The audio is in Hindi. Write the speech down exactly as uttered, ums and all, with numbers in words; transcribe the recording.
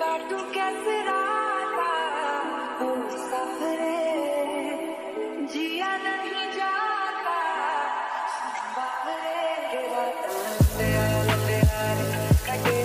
काटू कैसे राता ओ सफरे जिया नहीं जाता बाहरे के रात लंबे आ लंबे आ रे कटे